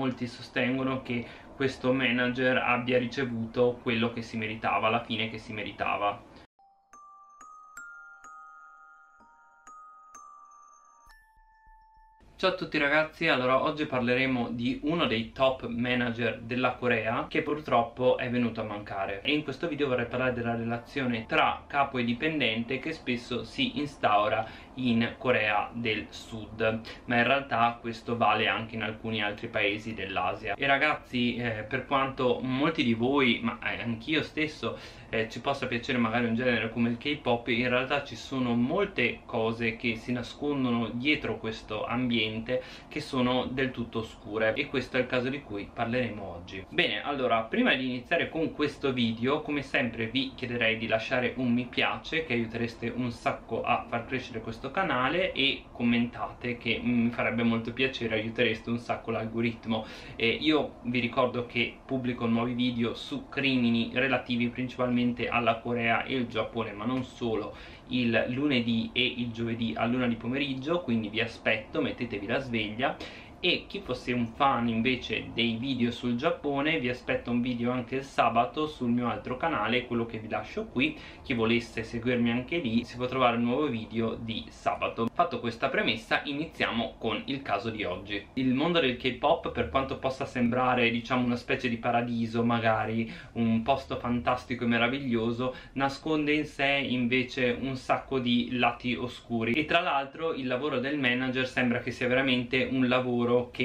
molti sostengono che questo manager abbia ricevuto quello che si meritava, la fine che si meritava. Ciao a tutti ragazzi, allora oggi parleremo di uno dei top manager della Corea che purtroppo è venuto a mancare, e in questo video vorrei parlare della relazione tra capo e dipendente che spesso si instaura in Corea del Sud, ma in realtà questo vale anche in alcuni altri paesi dell'Asia. E ragazzi, per quanto molti di voi, ma anch'io stesso, ci possa piacere magari un genere come il K-pop, in realtà ci sono molte cose che si nascondono dietro questo ambiente che sono del tutto oscure, e questo è il caso di cui parleremo oggi. Bene, allora prima di iniziare con questo video, come sempre vi chiederei di lasciare un mi piace, che aiutereste un sacco a far crescere questo canale, e commentate, che mi farebbe molto piacere, aiutereste un sacco l'algoritmo. Io vi ricordo che pubblico nuovi video su crimini relativi principalmente alla Corea e il Giappone, ma non solo, il lunedì e il giovedì all'1 di pomeriggio, quindi vi aspetto, mettetevi la sveglia. E chi fosse un fan invece dei video sul Giappone, vi aspetto un video anche il sabato sul mio altro canale, quello che vi lascio qui. Chi volesse seguirmi anche lì si può trovare un nuovo video di sabato. Fatto questa premessa, iniziamo con il caso di oggi. Il mondo del K-pop, per quanto possa sembrare diciamo una specie di paradiso, magari un posto fantastico e meraviglioso, nasconde in sé invece un sacco di lati oscuri. E tra l'altro il lavoro del manager sembra che sia veramente un lavoro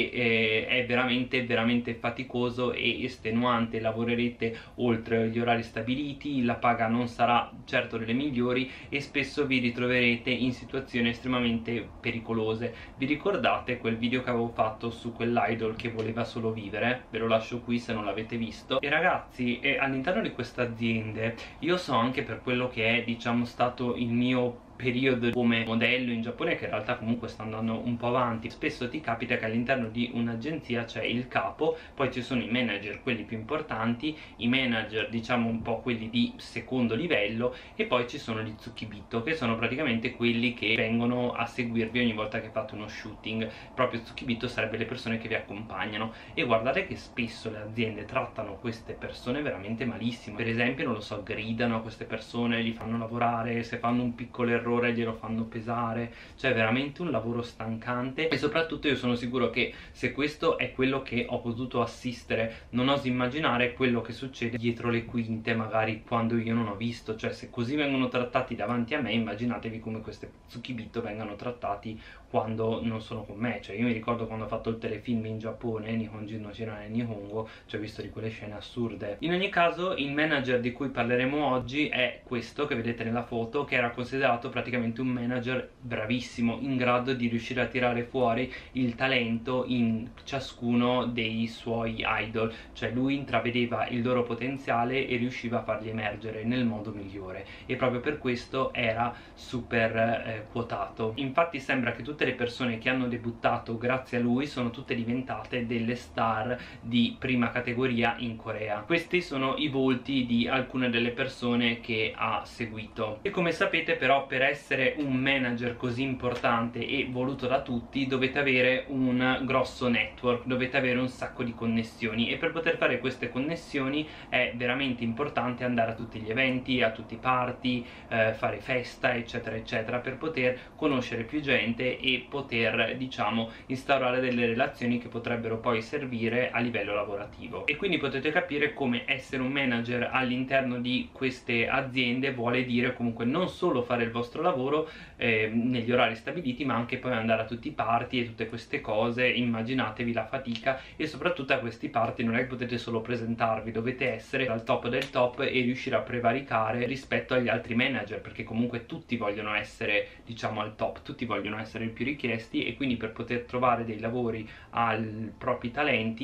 che è veramente faticoso e estenuante. Lavorerete oltre gli orari stabiliti, la paga non sarà certo delle migliori e spesso vi ritroverete in situazioni estremamente pericolose. Vi ricordate quel video che avevo fatto su quell'idol che voleva solo vivere? Ve lo lascio qui se non l'avete visto. E ragazzi, all'interno di queste aziende, io so anche per quello che è diciamo stato il mio periodo come modello in Giappone, che in realtà comunque sta andando un po' avanti, spesso ti capita che all'interno di un'agenzia c'è il capo, poi ci sono i manager, quelli più importanti, i manager diciamo un po' quelli di secondo livello, e poi ci sono gli tsukibito, che sono praticamente quelli che vengono a seguirvi ogni volta che fate uno shooting. Proprio tsukibito sarebbe le persone che vi accompagnano, e guardate che spesso le aziende trattano queste persone veramente malissimo. Per esempio, non lo so, gridano a queste persone, li fanno lavorare, se fanno un piccolo errore glielo fanno pesare, cioè veramente un lavoro stancante. E soprattutto io sono sicuro che se questo è quello che ho potuto assistere, non oso immaginare quello che succede dietro le quinte, magari quando io non ho visto. Cioè, se così vengono trattati davanti a me, immaginatevi come queste tsukibito vengano trattati quando non sono con me. Cioè, io mi ricordo quando ho fatto il telefilm in Giappone, Nihonjin no Shiranai Nihongo, cioè ho visto di quelle scene assurde. In ogni caso, il manager di cui parleremo oggi è questo che vedete nella foto, che era considerato praticamente un manager bravissimo, in grado di riuscire a tirare fuori il talento in ciascuno dei suoi idol. Cioè lui intravedeva il loro potenziale e riusciva a farli emergere nel modo migliore, e proprio per questo era super quotato. Infatti sembra che tutte le persone che hanno debuttato grazie a lui sono tutte diventate delle star di prima categoria in Corea. Questi sono i volti di alcune delle persone che ha seguito. E come sapete però, per essere un manager così importante e voluto da tutti, dovete avere un grosso network, dovete avere un sacco di connessioni, e per poter fare queste connessioni è veramente importante andare a tutti gli eventi, a tutti i party, fare festa eccetera eccetera, per poter conoscere più gente e poter diciamo instaurare delle relazioni che potrebbero poi servire a livello lavorativo. E quindi potete capire come essere un manager all'interno di queste aziende vuole dire comunque non solo fare il vostro lavoro negli orari stabiliti, ma anche poi andare a tutti i party e tutte queste cose. Immaginatevi la fatica, e soprattutto a questi party non è che potete solo presentarvi, dovete essere al top del top e riuscire a prevaricare rispetto agli altri manager, perché comunque tutti vogliono essere diciamo al top, tutti vogliono essere i più richiesti, e quindi per poter trovare dei lavori ai propri talenti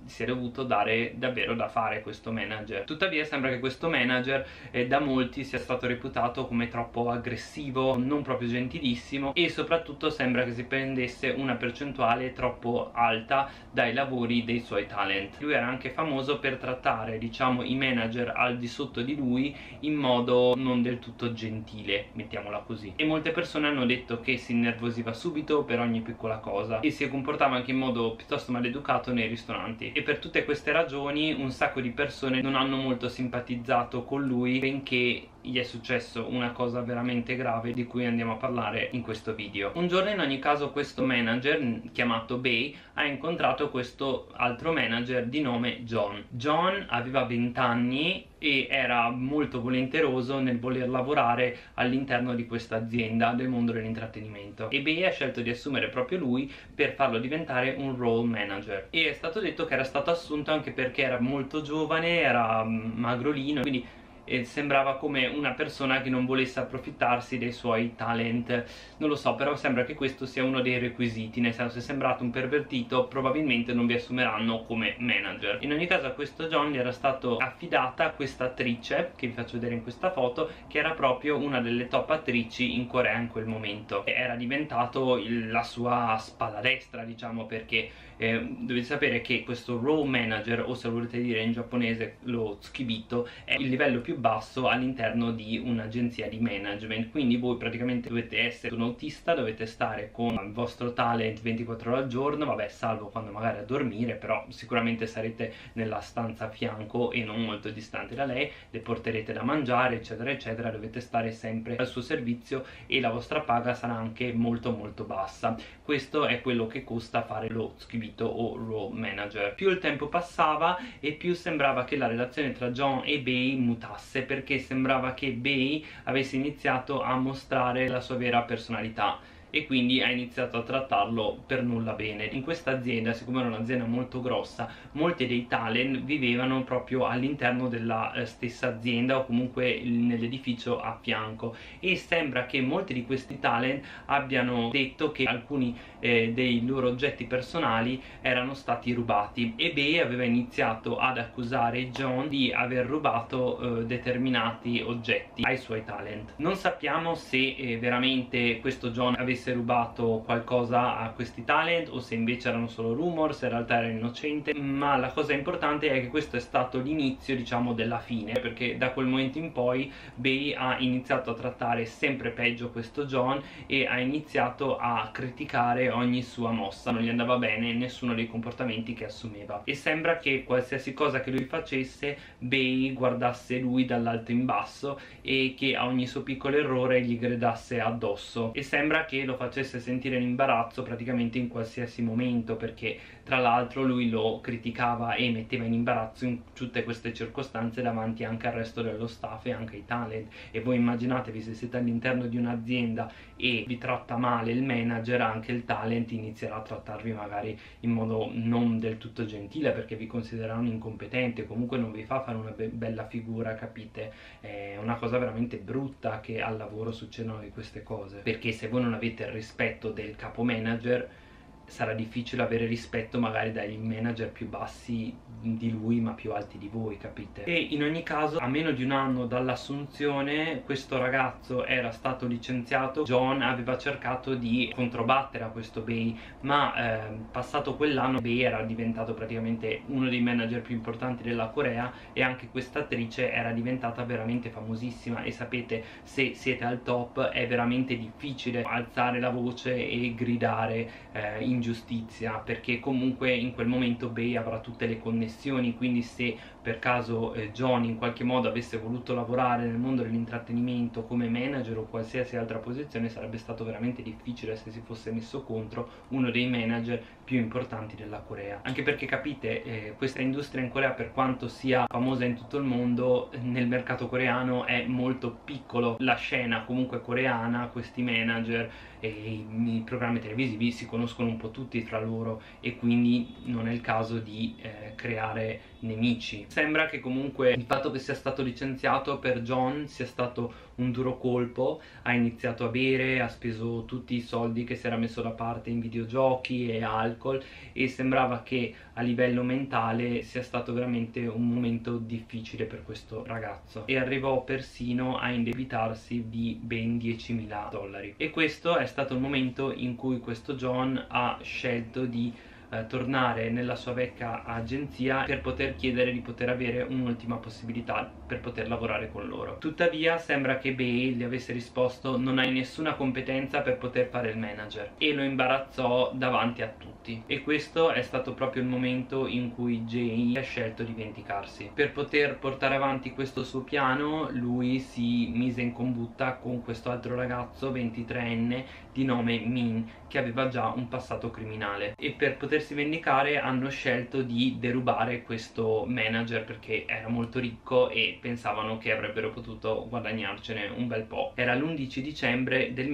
si è dovuto dare davvero da fare questo manager. Tuttavia sembra che questo manager da molti sia stato reputato come troppo aggressivo, non proprio gentilissimo, e soprattutto sembra che si prendesse una percentuale troppo alta dai lavori dei suoi talent. Lui era anche famoso per trattare, diciamo, i manager al di sotto di lui in modo non del tutto gentile, mettiamola così, e molte persone hanno detto che si innervosiva subito per ogni piccola cosa e si comportava anche in modo piuttosto maleducato nei ristoranti, e per tutte queste ragioni un sacco di persone non hanno molto simpatizzato con lui, benché gli è successo una cosa veramente grave di cui andiamo a parlare in questo video. Un giorno in ogni caso questo manager chiamato Bay ha incontrato questo altro manager di nome John. John aveva 20 anni e era molto volenteroso nel voler lavorare all'interno di questa azienda del mondo dell'intrattenimento, e Bay ha scelto di assumere proprio lui per farlo diventare un role manager, e è stato detto che era stato assunto anche perché era molto giovane, era magrolino, quindi sembrava come una persona che non volesse approfittarsi dei suoi talent. Non lo so, però sembra che questo sia uno dei requisiti, nel senso, se è sembrato un pervertito probabilmente non vi assumeranno come manager. In ogni caso a questo John gli era stato affidata questa attrice che vi faccio vedere in questa foto, che era proprio una delle top attrici in Corea in quel momento, e era diventato la sua spalla destra, diciamo, perché dovete sapere che questo role manager, o se lo volete dire in giapponese lo tsukibito, è il livello più basso all'interno di un'agenzia di management. Quindi voi praticamente dovete essere un autista, dovete stare con il vostro talent 24 ore al giorno, vabbè, salvo quando magari a dormire, però sicuramente sarete nella stanza a fianco e non molto distante da lei, le porterete da mangiare, eccetera eccetera, dovete stare sempre al suo servizio e la vostra paga sarà anche molto molto bassa. Questo è quello che costa fare lo tsukibito o role manager. Più il tempo passava e più sembrava che la relazione tra John e Bay mutasse, perché sembrava che Bay avesse iniziato a mostrare la sua vera personalità e quindi ha iniziato a trattarlo per nulla bene. In questa azienda, siccome era un'azienda molto grossa, molti dei talent vivevano proprio all'interno della stessa azienda o comunque nell'edificio a fianco, e sembra che molti di questi talent abbiano detto che alcuni dei loro oggetti personali erano stati rubati, e Bay aveva iniziato ad accusare John di aver rubato determinati oggetti ai suoi talent. Non sappiamo se veramente questo John avesse rubato qualcosa a questi talent o se invece erano solo rumor, se in realtà era innocente, ma la cosa importante è che questo è stato l'inizio, diciamo, della fine, perché da quel momento in poi Bay ha iniziato a trattare sempre peggio questo John e ha iniziato a criticare ogni sua mossa. Non gli andava bene nessuno dei comportamenti che assumeva, e sembra che qualsiasi cosa che lui facesse Bay guardasse lui dall'alto in basso e che a ogni suo piccolo errore gli gridasse addosso, e sembra che lo facesse sentire in imbarazzo praticamente in qualsiasi momento, perché tra l'altro lui lo criticava e metteva in imbarazzo in tutte queste circostanze davanti anche al resto dello staff e anche ai talent. E voi immaginatevi, se siete all'interno di un'azienda e vi tratta male il manager, anche il talent inizierà a trattarvi magari in modo non del tutto gentile, perché vi considereranno incompetenti o comunque non vi fa fare una bella figura, capite? È una cosa veramente brutta che al lavoro succedano di queste cose, perché se voi non avete il rispetto del capo manager sarà difficile avere rispetto magari dai manager più bassi di lui ma più alti di voi, capite? E in ogni caso, a meno di un anno dall'assunzione, questo ragazzo era stato licenziato. John aveva cercato di controbattere a questo Bay, ma passato quell'anno Bay era diventato praticamente uno dei manager più importanti della Corea, e anche questa attrice era diventata veramente famosissima, e sapete, se siete al top è veramente difficile alzare la voce e gridare ingiustizia, perché comunque in quel momento Bay avrà tutte le connessioni, quindi se per caso John in qualche modo avesse voluto lavorare nel mondo dell'intrattenimento come manager o qualsiasi altra posizione, sarebbe stato veramente difficile se si fosse messo contro uno dei manager più importanti della Corea. Anche perché capite, questa industria in Corea, per quanto sia famosa in tutto il mondo, nel mercato coreano è molto piccolo. La scena comunque coreana, questi manager e i programmi televisivi si conoscono un po' tutti tra loro, e quindi non è il caso di creare nemici. Sembra che comunque il fatto che sia stato licenziato per John sia stato un duro colpo. Ha iniziato a bere, ha speso tutti i soldi che si era messo da parte in videogiochi e alcol, e sembrava che a livello mentale sia stato veramente un momento difficile per questo ragazzo, e arrivò persino a indebitarsi di ben 10.000 dollari. E questo è stato il momento in cui questo John ha scelto di tornare nella sua vecchia agenzia per poter chiedere di poter avere un'ultima possibilità per poter lavorare con loro. Tuttavia sembra che Bay gli avesse risposto: non hai nessuna competenza per poter fare il manager, e lo imbarazzò davanti a tutti. E questo è stato proprio il momento in cui Jay ha scelto di vendicarsi. Per poter portare avanti questo suo piano, lui si mise in combutta con questo altro ragazzo 23enne di nome Min, che aveva già un passato criminale, e per potersi vendicare hanno scelto di derubare questo manager perché era molto ricco e pensavano che avrebbero potuto guadagnarcene un bel po'. Era l'11 dicembre del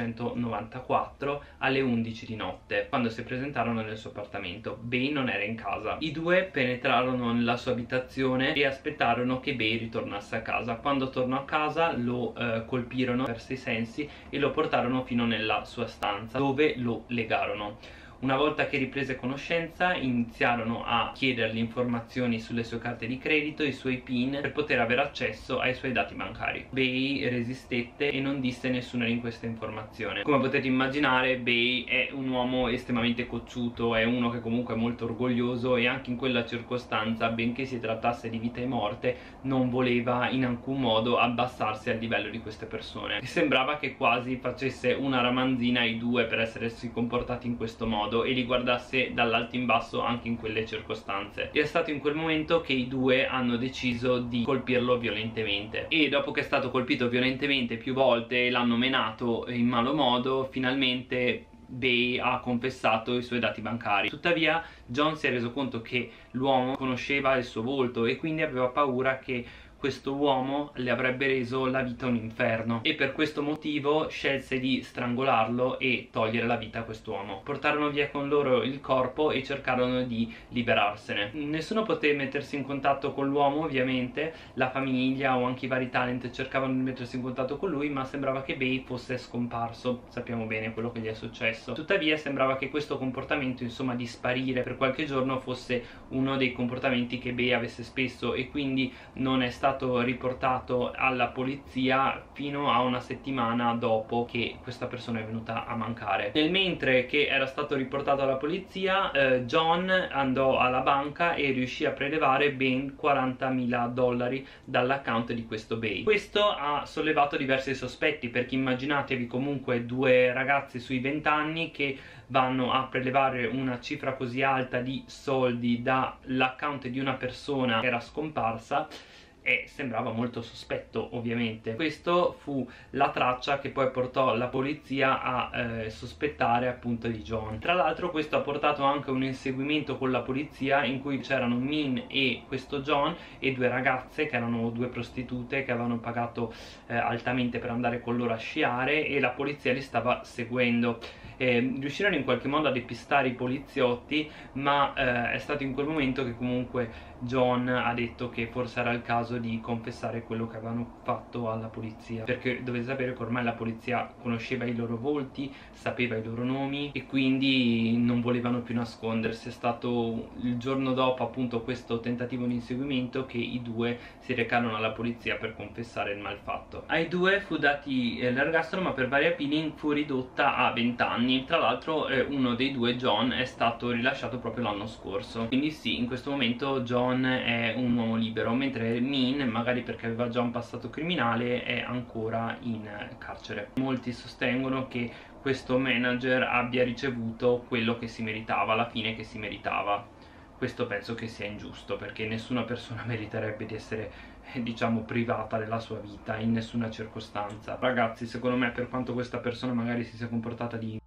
1994 alle 11 di notte quando si presentarono nel suo appartamento. Bay non era in casa. I due penetrarono nella sua abitazione e aspettarono che Bay ritornasse a casa. Quando tornò a casa lo colpirono, perse i sensi, e lo portarono fino nella sua stanza, dove lo legarono. Una volta che riprese conoscenza, iniziarono a chiedergli informazioni sulle sue carte di credito, i suoi PIN, per poter avere accesso ai suoi dati bancari. Bay resistette e non disse nessuna di queste informazioni. Come potete immaginare, Bay è un uomo estremamente cocciuto, è uno che comunque è molto orgoglioso, e anche in quella circostanza, benché si trattasse di vita e morte, non voleva in alcun modo abbassarsi al livello di queste persone. E sembrava che quasi facesse una ramanzina ai due per essersi comportati in questo modo, e li guardasse dall'alto in basso anche in quelle circostanze. E è stato in quel momento che i due hanno deciso di colpirlo violentemente, e dopo che è stato colpito violentemente più volte e l'hanno menato in malo modo, finalmente Bay ha confessato i suoi dati bancari. Tuttavia John si è reso conto che l'uomo conosceva il suo volto, e quindi aveva paura che questo uomo le avrebbe reso la vita un inferno, e per questo motivo scelse di strangolarlo e togliere la vita a quest'uomo. Portarono via con loro il corpo e cercarono di liberarsene. Nessuno poté mettersi in contatto con l'uomo, ovviamente. La famiglia o anche i vari talent cercavano di mettersi in contatto con lui, ma sembrava che Bay fosse scomparso. Sappiamo bene quello che gli è successo. Tuttavia sembrava che questo comportamento, insomma, di sparire per qualche giorno, fosse uno dei comportamenti che Bay avesse spesso, e quindi non è stato riportato alla polizia fino a una settimana dopo che questa persona è venuta a mancare. Nel mentre che era stato riportato alla polizia, John andò alla banca e riuscì a prelevare ben 40.000 dollari dall'account di questo Bay. Questo ha sollevato diversi sospetti, perché immaginatevi comunque due ragazzi sui 20 anni che vanno a prelevare una cifra così alta di soldi dall'account di una persona che era scomparsa, e sembrava molto sospetto, ovviamente. Questo fu la traccia che poi portò la polizia a sospettare appunto di John. Tra l'altro questo ha portato anche un inseguimento con la polizia, in cui c'erano Min e questo John e due ragazze che erano due prostitute che avevano pagato altamente per andare con loro a sciare, e la polizia li stava seguendo. Riuscirono in qualche modo a depistare i poliziotti, ma è stato in quel momento che comunque John ha detto che forse era il caso di confessare quello che avevano fatto alla polizia, perché dovete sapere che ormai la polizia conosceva i loro volti, sapeva i loro nomi, e quindi non volevano più nascondersi. È stato il giorno dopo appunto questo tentativo di inseguimento che i due si recarono alla polizia per confessare il malfatto. Ai due fu dati l'ergastolo, ma per varie appealing fu ridotta a 20 anni. Tra l'altro uno dei due, John, è stato rilasciato proprio l'anno scorso, quindi sì, in questo momento John è un uomo libero, mentre Min, magari perché aveva già un passato criminale, è ancora in carcere. Molti sostengono che questo manager abbia ricevuto quello che si meritava, alla fine che si meritava. Questo penso che sia ingiusto, perché nessuna persona meriterebbe di essere, diciamo, privata della sua vita in nessuna circostanza. Ragazzi, secondo me, per quanto questa persona magari si sia comportata di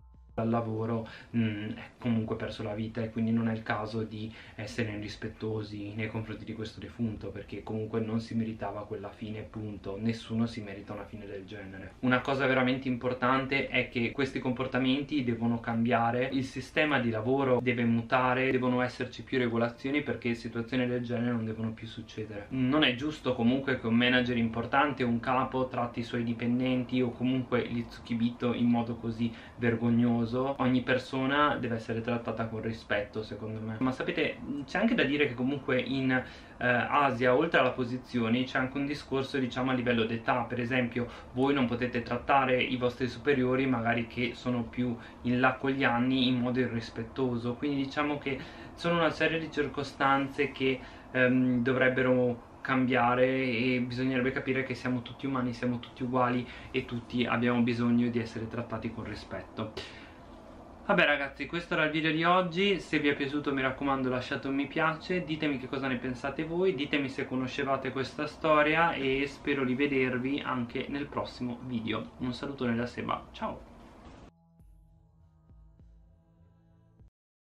al lavoro è comunque perso la vita, e quindi non è il caso di essere irrispettosi nei confronti di questo defunto, perché comunque non si meritava quella fine, punto. Nessuno si merita una fine del genere. Una cosa veramente importante è che questi comportamenti devono cambiare, il sistema di lavoro deve mutare, devono esserci più regolazioni, perché situazioni del genere non devono più succedere. Non è giusto comunque che un manager importante, un capo, tratti i suoi dipendenti o comunque li Tsukibito in modo così vergognoso. Ogni persona deve essere trattata con rispetto, secondo me. Ma sapete, c'è anche da dire che comunque in Asia, oltre alla posizione, c'è anche un discorso, diciamo, a livello d'età. Per esempio, voi non potete trattare i vostri superiori, magari che sono più in là con gli anni, in modo irrispettoso. Quindi diciamo che sono una serie di circostanze che dovrebbero cambiare, e bisognerebbe capire che siamo tutti umani, siamo tutti uguali e tutti abbiamo bisogno di essere trattati con rispetto. Vabbè ragazzi, questo era il video di oggi. Se vi è piaciuto, mi raccomando, lasciate un mi piace, ditemi che cosa ne pensate voi, ditemi se conoscevate questa storia, e spero di vedervi anche nel prossimo video. Un salutone da Seba, ciao!